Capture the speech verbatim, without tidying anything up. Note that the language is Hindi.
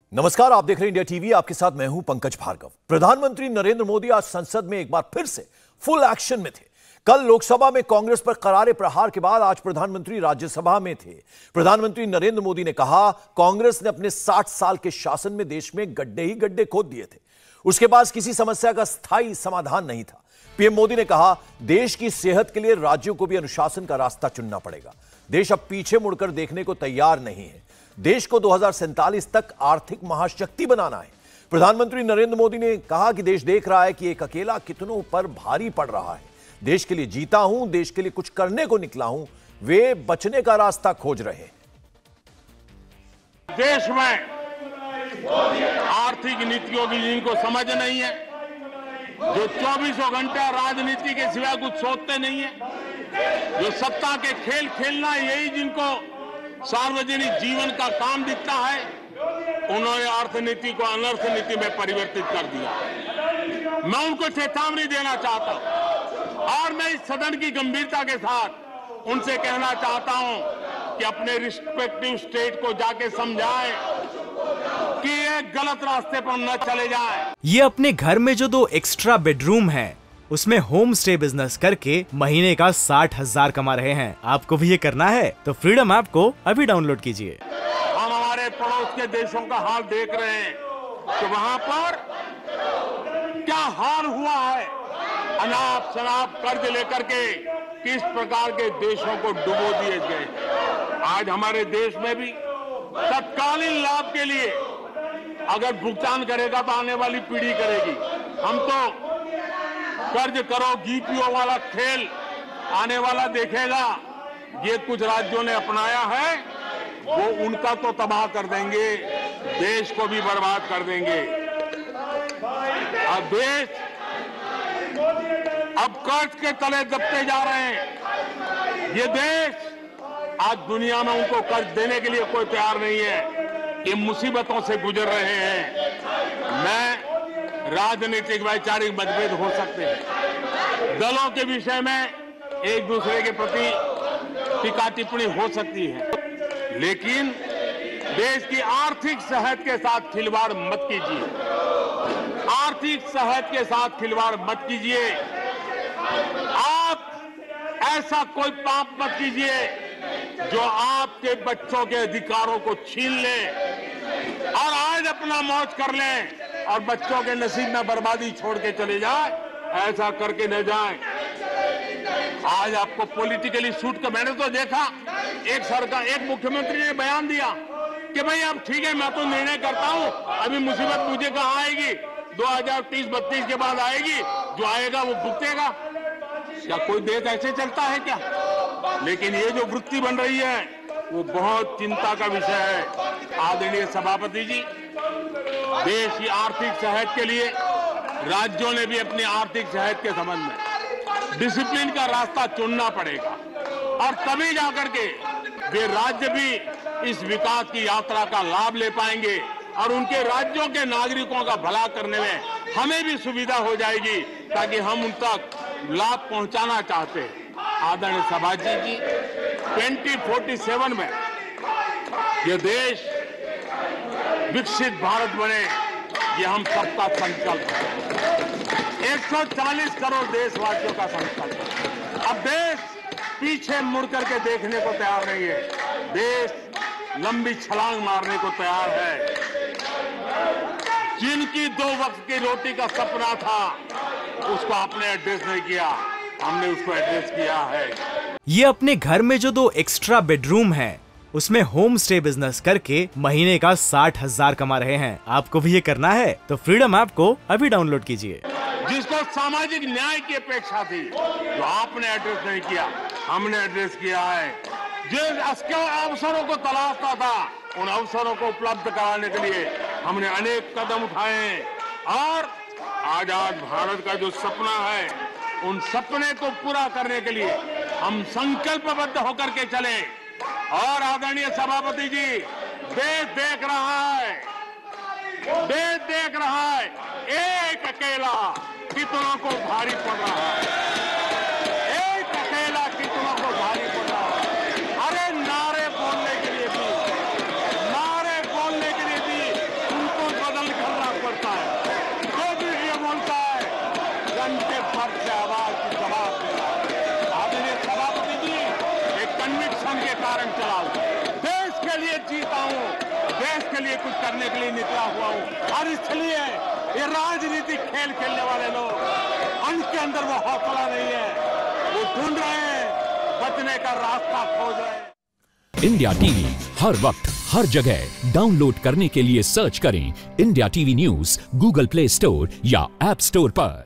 नमस्कार, आप देख रहे हैं इंडिया टीवी। आपके साथ मैं हूं पंकज भार्गव। प्रधानमंत्री नरेंद्र मोदी आज संसद में एक बार फिर से फुल एक्शन में थे। कल लोकसभा में कांग्रेस पर करारे प्रहार के बाद आज प्रधानमंत्री राज्यसभा में थे। प्रधानमंत्री नरेंद्र मोदी ने कहा, कांग्रेस ने अपने साठ साल के शासन में देश में गड्ढे ही गड्ढे खोद दिए थे। उसके पास किसी समस्या का स्थायी समाधान नहीं था। पीएम मोदी ने कहा, देश की सेहत के लिए राज्यों को भी अनुशासन का रास्ता चुनना पड़ेगा। देश अब पीछे मुड़कर देखने को तैयार नहीं है। देश को दो हज़ार सैंतालीस तक आर्थिक महाशक्ति बनाना है। प्रधानमंत्री नरेंद्र मोदी ने कहा कि देश देख रहा है कि एक अकेला कितनों पर भारी पड़ रहा है। देश के लिए जीता हूं, देश के लिए कुछ करने को निकला हूं, वे बचने का रास्ता खोज रहे हैं। देश में आर्थिक नीतियों की जिनको समझ नहीं है, जो चौबीसों घंटा राजनीति के सिवाय कुछ सोचते नहीं है, जो सत्ता के खेल खेलना यही जिनको सार्वजनिक जीवन का काम दिखता है, उन्होंने अर्थनीति को अनर्थ नीति में परिवर्तित कर दिया। मैं उनको चेतावनी देना चाहता हूं और मैं इस सदन की गंभीरता के साथ उनसे कहना चाहता हूं कि अपने रिस्पेक्टिव स्टेट को जाके समझाएं कि ये गलत रास्ते पर न चले जाएं। ये अपने घर में जो दो एक्स्ट्रा बेडरूम हैं, उसमें होम स्टे बिजनेस करके महीने का साठ हजार कमा रहे हैं। आपको भी ये करना है तो फ्रीडम ऐप को अभी डाउनलोड कीजिए। हम हमारे पड़ोस के देशों का हाल देख रहे हैं कि वहां पर क्या हाल हुआ है। अनाप शनाप कर्ज लेकर के किस प्रकार के देशों को डुबो दिए गए। आज हमारे देश में भी तत्कालीन लाभ के लिए अगर भुगतान करेगा तो आने वाली पीढ़ी करेगी। हम तो कर्ज करो जीपीओ वाला खेल आने वाला देखेगा। ये कुछ राज्यों ने अपनाया है, वो उनका तो तबाह कर देंगे, देश को भी बर्बाद कर देंगे। अब देश अब कर्ज के तले दबते जा रहे हैं। ये देश आज दुनिया में उनको कर्ज देने के लिए कोई तैयार नहीं है। ये मुसीबतों से गुजर रहे हैं। मैं राजनीतिक वैचारिक मतभेद हो सकते हैं, दलों के विषय में एक दूसरे के प्रति टीका टिप्पणी हो सकती है, लेकिन देश की आर्थिक सेहत के साथ खिलवाड़ मत कीजिए। आर्थिक सेहत के साथ खिलवाड़ मत कीजिए। आप ऐसा कोई पाप मत कीजिए जो आपके बच्चों के अधिकारों को छीन ले और आज अपना मौज कर लें और बच्चों के नसीब में बर्बादी छोड़ के चले जाए। ऐसा करके न जाए। आज आपको पॉलिटिकली सूट का, मैंने तो देखा एक सरकार, एक मुख्यमंत्री ने बयान दिया कि भाई अब ठीक है, मैं तो निर्णय करता हूं, अभी मुसीबत मुझे कहां आएगी, दो हज़ार तीस बत्तीस के बाद आएगी, जो आएगा वो भुगतेगा। क्या कोई देश ऐसे चलता है क्या? लेकिन ये जो वृत्ति बन रही है वो बहुत चिंता का विषय है। आदरणीय सभापति जी, देश की आर्थिक सेहत के लिए राज्यों ने भी अपनी आर्थिक सेहत के संबंध में डिसिप्लिन का रास्ता चुनना पड़ेगा और तभी जाकर के वे राज्य भी इस विकास की यात्रा का लाभ ले पाएंगे और उनके राज्यों के नागरिकों का भला करने में हमें भी सुविधा हो जाएगी, ताकि हम उन तक लाभ पहुंचाना चाहते हैं। आदरणीय सभापति जी, ट्वेंटी फोर्टी सेवन में ये देश विकसित भारत बने, ये हम सबका संकल्प है। एक सौ चालीस करोड़ देशवासियों का संकल्प है। अब देश पीछे मुड़ करके देखने को तैयार नहीं है। देश लंबी छलांग मारने को तैयार है। जिनकी दो वक्त की रोटी का सपना था, उसको आपने एड्रेस नहीं किया, हमने उसको एड्रेस किया है। ये अपने घर में जो दो एक्स्ट्रा बेडरूम हैं, उसमें होम स्टे बिजनेस करके महीने का साठ हजार कमा रहे हैं। आपको भी ये करना है तो फ्रीडम ऐप को अभी डाउनलोड कीजिए। जिसको सामाजिक न्याय की अपेक्षा थी, जो आपने एड्रेस नहीं किया, हमने एड्रेस किया है। जिन अवसरों को तलाशता था, उन अवसरों को उपलब्ध कराने के लिए हमने अनेक कदम उठाए हैं और आजाद भारत का जो सपना है, उन सपने को पूरा करने के लिए हम संकल्पबद्ध होकर के चले। और आदरणीय सभापति जी, देश देख रहा है, देश देख रहा है, एक अकेला कितनों को भारी पड़ रहा है, एक अकेला कितनों को भारी पड़ रहा है। अरे नारे बोलने के लिए भी, नारे बोलने के लिए भी अभियान चलाऊं। देश के लिए जीता हूं, देश के लिए कुछ करने के लिए निकला हुआ हूं। और इसलिए ये राजनीतिक खेल खेलने वाले लोग, उनके अंदर वो हौसला नहीं है, वो ढूंढ रहे हैं, बचने का रास्ता खोज रहे हैं। इंडिया टीवी हर वक्त हर जगह डाउनलोड करने के लिए सर्च करें India TV news Google play store या ऐप स्टोर पर।